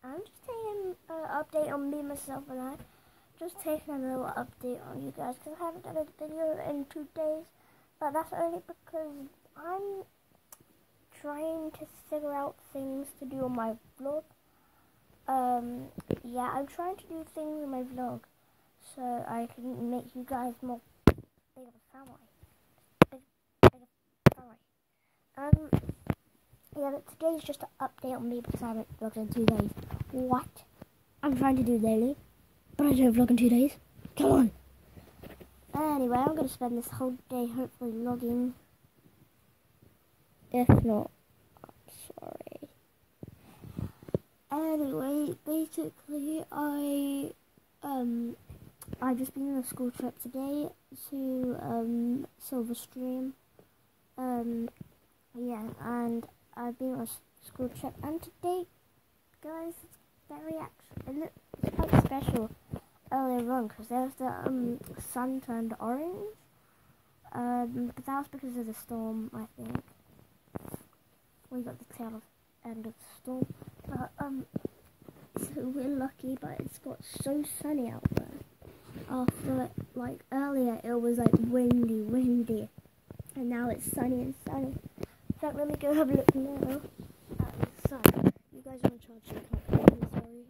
I'm just taking an update on me, myself, and I. Just taking a little update on you guys because I haven't done a video in 2 days, but that's only because I'm trying to figure out things to do on my vlog. Yeah, I'm trying to do things on my vlog so I can make you guys more big of a family. Big family. Yeah, but today's just an update on me because I haven't vlogged in 2 days. What? I'm trying to do daily, but I don't vlog in 2 days. Come on. Anyway, I'm going to spend this whole day hopefully vlogging. If not, I'm sorry. Anyway, basically, I've just been on a school trip today to Silverstream. Yeah, and I've been on a school trip, and today, guys, it's quite special earlier on because there's the sun turned orange. But that was because of the storm, I think. We got the tail end of the storm. But so we're lucky, but it's got so sunny out there. After earlier it was windy, and now it's sunny and sunny. So let me go have a look now at the sun. You guys are on charge, so you can't hear me, sorry.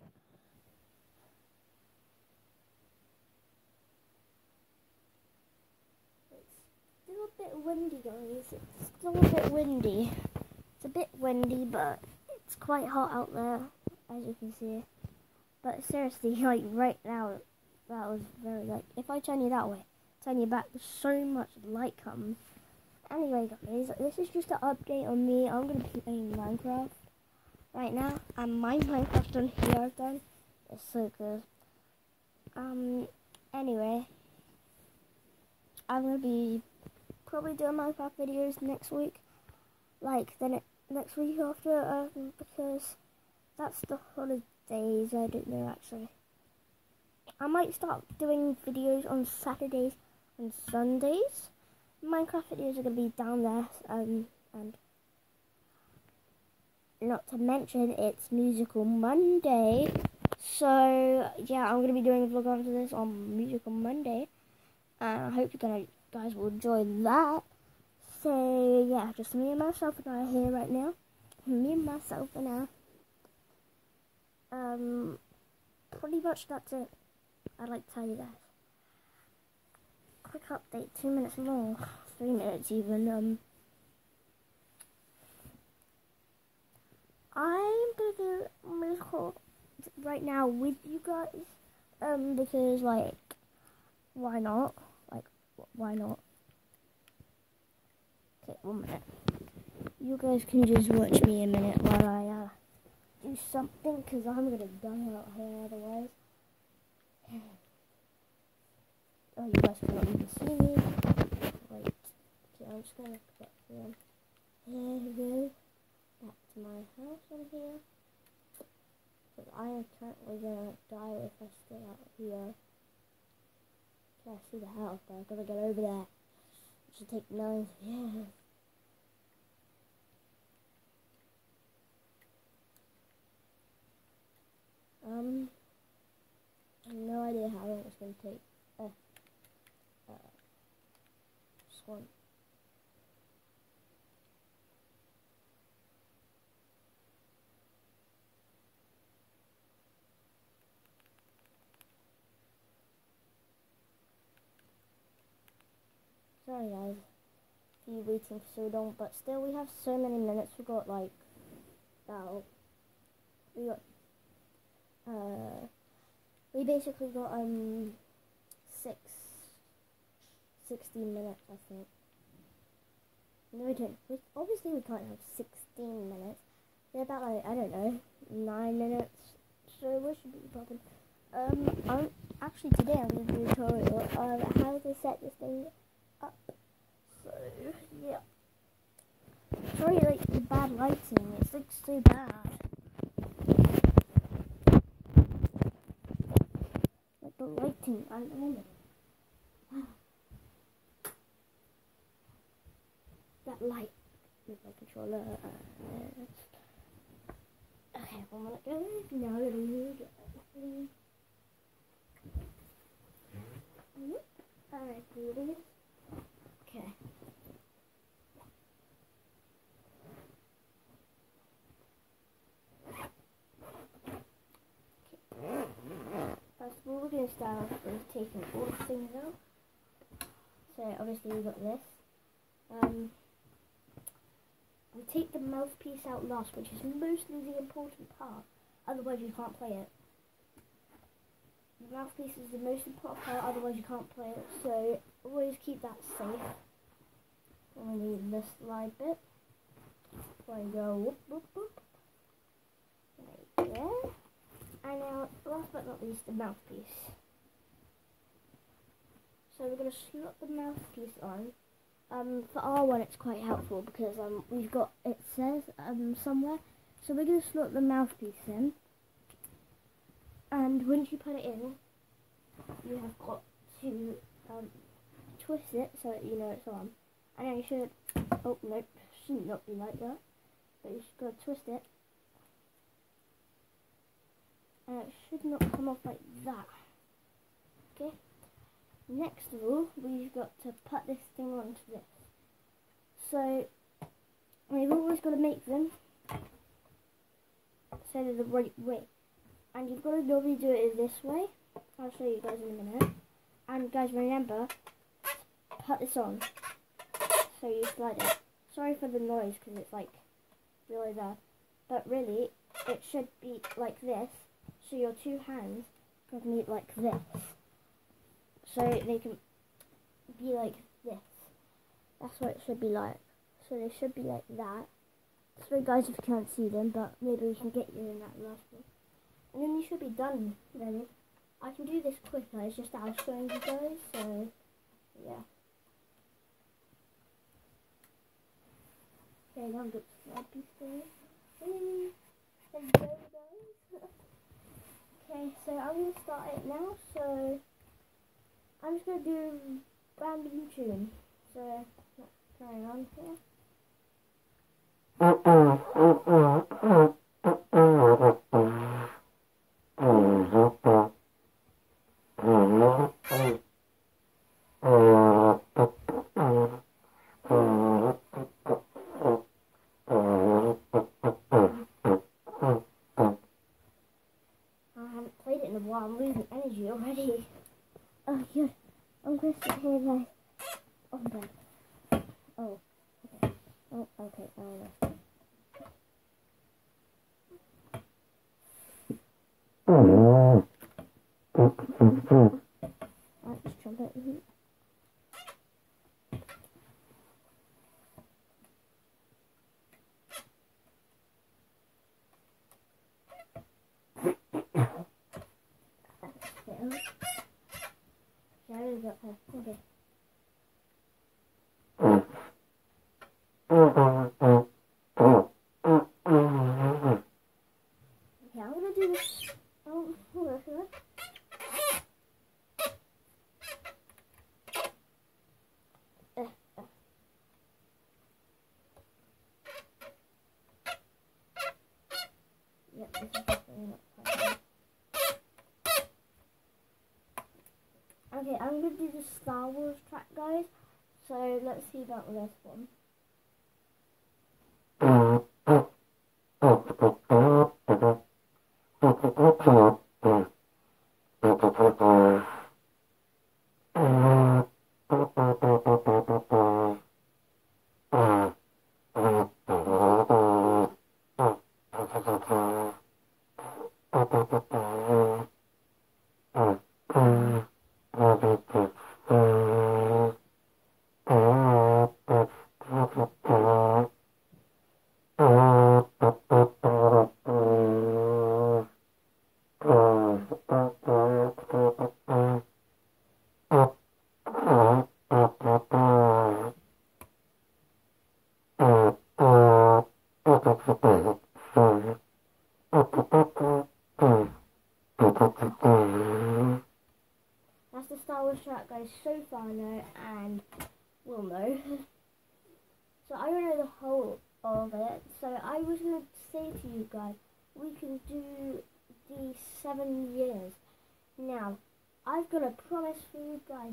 It's still a bit windy, guys. It's still a bit windy. It's a bit windy, but it's quite hot out there, as you can see. But seriously, right now, that was very if I turn you that way, turn you back, so much light comes. Anyway, guys, this is just an update on me. I'm going to be playing Minecraft right now. And my Minecraft on here I've done. It's so good. Anyway, I'm going to be probably doing Minecraft videos next week. Next week after, because that's the holidays. I don't know, actually. I might start doing videos on Saturdays and Sundays. Minecraft videos are going to be down there, and not to mention it's Musical Monday. So yeah, I'm going to be doing a vlog onto this on Musical Monday, and I hope you guys will enjoy that. So yeah, just me and myself and I here right now. Me and myself and I. Pretty much that's it. I'd like to tell you guys. Quick update, 2 minutes long, 3 minutes even. I'm gonna do musical right now with you guys. Because why not? Why not? Okay, 1 minute. You guys can just watch me a minute while I do something, because I'm gonna die out here otherwise. Oh, you guys cannot even see me. Wait. Okay, I'm just gonna put here. Here we go. Back to my house on here. Because I am currently gonna die if I stay out here. Okay, I see the house, but I've gotta get over there. It should take 9 years. I have no idea how long it's going to take. Just one. Sorry guys, for you waiting for so long, but still we have so many minutes. We got we basically got 16 minutes, I think. No, we don't. Obviously we can't have 16 minutes. They're about I don't know, 9 minutes. So we should be popping. Actually today I'm going to do a tutorial on how to set this thing up. So yeah. Sorry, the bad lighting. It's so bad. The lighting, I don't know. That light with my controller. Okay. Okay, 1 minute guys. Now I'm gonna move it. Alright, here it is. Okay. First of all, we're going to start off with taking all the things out. So obviously we've got this. We take the mouthpiece out last, which is mostly the important part. Otherwise you can't play it. The mouthpiece is the most important part, otherwise you can't play it. So always keep that safe. And we need the slide bit. There you go. Whoop, whoop, whoop. Right there. And now, last but not least, the mouthpiece. So we're going to slot the mouthpiece on. For our one, it's quite helpful because we've got, it says somewhere. So we're going to slot the mouthpiece in. And once you put it in, you have got to twist it so that you know it's on. And then you should, oh nope, should not be like that. But you just got to twist it. And it should not come off like that. Okay. Next of all, we've got to put this thing onto this. So, we've always got to make them so they're the right way. And you've got to normally do it this way. I'll show you guys in a minute. And guys, remember, put this on. So you slide it. Sorry for the noise because it's like really bad. But really, it should be like this. So your two hands can meet like this. So they can be like this. That's what it should be like. So they should be like that. Sorry guys if you can't see them, but maybe we can get you in that last one. And then you should be done really. I can do this quicker, it's just that I was showing you guys, so yeah. Okay, now I'm going to slide piece there. There you go guys. Okay, so I'm going to start it now, so I'm just going to do random tune. So let's carry on here. I'm losing energy already. Oh, good. I'm going to sit here guys. Oh, bed. Oh, okay. Oh, okay. Let's jump it. Yeah, I really got her. Okay. Okay, I'm gonna do this. Oh, hold on. Yep, this is definitely not fun. Okay, I'm gonna do the Star Wars track, guys. So let's see about this one. That's the Star Wars track, guys. So far, know and will know. So I don't know the whole of it. So I was going to say to you guys, we can do the 7 years. Now, I've got a promise for you guys.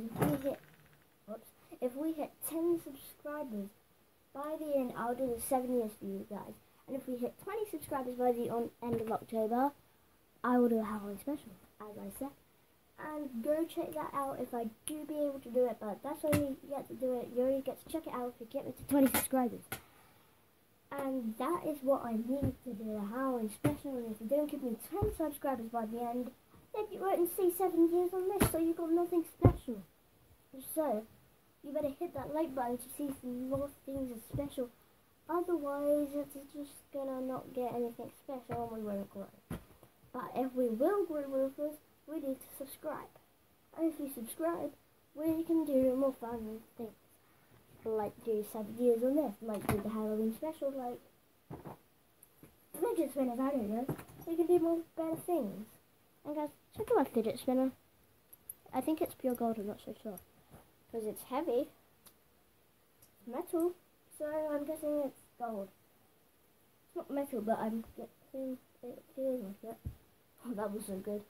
If we hit 10 subscribers by the end, I'll do the 7 years for you guys. And if we hit 20 subscribers by the end of October, I will do a Halloween special, as I said. And go check that out if I do be able to do it, but that's only you get to do it. You only get to check it out if you get me to 20 subscribers. And that is what I need to do a Halloween special. And if you don't give me 10 subscribers by the end, then you won't see 7 years on this, so you got nothing special. So, you better hit that like button to see some more things as special. Otherwise, it's just gonna not get anything special and we won't grow. But if we will grow Wolfers, we need to subscribe. And if you subscribe, we can do more fun things. Like do 7 years on this, like do the Halloween special, like fidget spinners, I don't know. We can do more better things. And guys, check out my fidget spinner. I think it's pure gold, I'm not so sure. Because it's heavy. It's metal, so I'm guessing it's gold. It's not metal, but I'm getting it feeling like it. Oh, that was so good.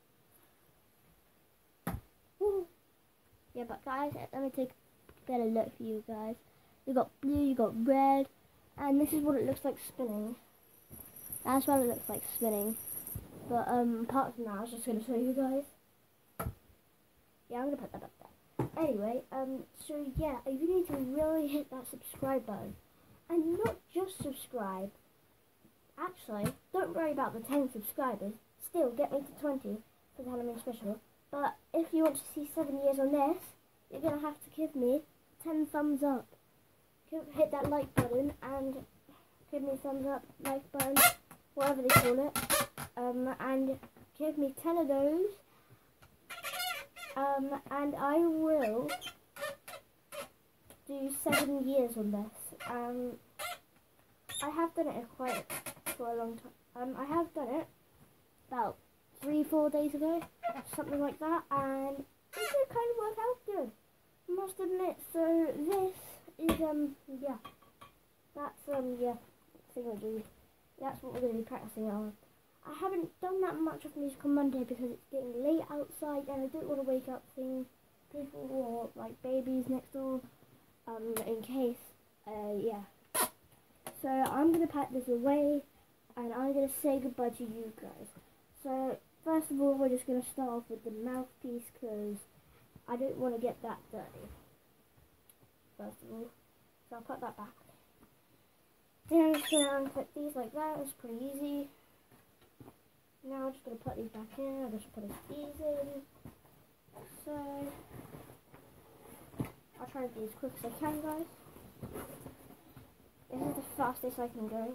Woo. Yeah, but guys, let me take a better look for you guys. You got blue, you got red, and this is what it looks like spinning. That's what it looks like spinning. But apart from that, I was just gonna show you guys. Yeah, I'm gonna put that up there. Anyway, so yeah, you need to really hit that subscribe button, and not just subscribe. Actually, don't worry about the 10 subscribers. Still, get me to 20 for the Halloween special. But if you want to see 7 years on this, you're going to have to give me 10 thumbs up. Hit that like button and give me a thumbs up, like button, whatever they call it. And give me 10 of those. And I will do 7 years on this. I have done it for a long time. I have done it about 3-4 days ago, something like that, and it did kind of work out good, I must admit. So this is yeah, that's yeah, thingamajig. That's what we're going to be practicing on. I haven't done that much of music on Monday because it's getting late outside and I don't want to wake up people or like babies next door, in case, yeah. So I'm going to pack this away and I'm going to say goodbye to you guys. So first of all, we're just going to start off with the mouthpiece because I don't want to get that dirty. First of all, so I'll put that back. Then I'm just going to put these like that. It's pretty easy. Now I'm just going to put these back in. I'll just put these in. So I'll try to be as quick as I can, guys. This is the fastest I can go.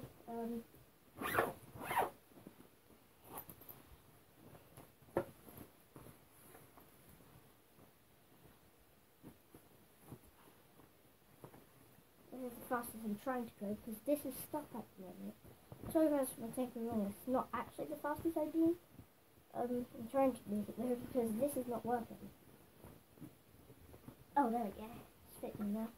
This is the fastest I'm trying to go because this is stuck at the moment. Sorry guys for taking long. It's not actually the fastest I've been. I'm trying to make it though because this is not working. Oh, there we go. It's fitting now.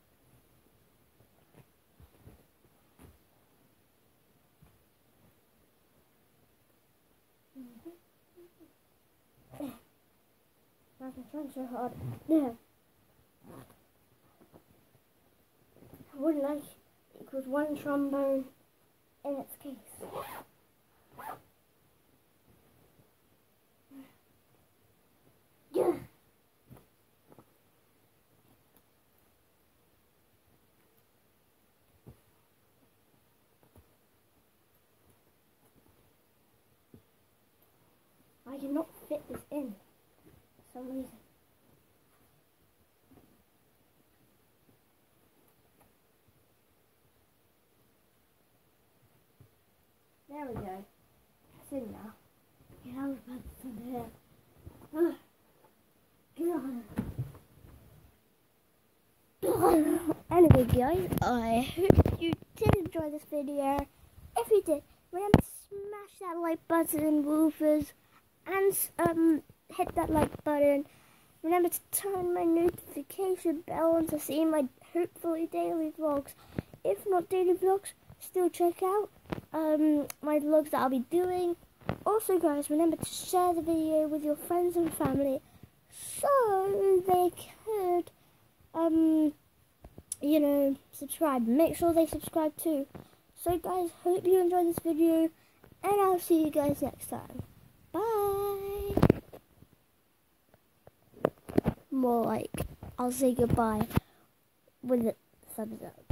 I'm trying so hard. Yeah. I wouldn't like it with one trombone in its case. Yeah. I cannot fit this in for some reason. There we go. It's in now. Yeah, I was about to send it here. Anyway guys, I hope you did enjoy this video. If you did, remember to smash that like button, Wolfers, and hit that like button. Remember to turn my notification bell on to see my hopefully daily vlogs. If not daily vlogs, still check out my vlogs that I'll be doing. Also guys, remember to share the video with your friends and family so they could you know, subscribe. Make sure they subscribe too. So guys, hope you enjoyed this video, and I'll see you guys next time. Bye. More like, I'll say goodbye with a thumbs up.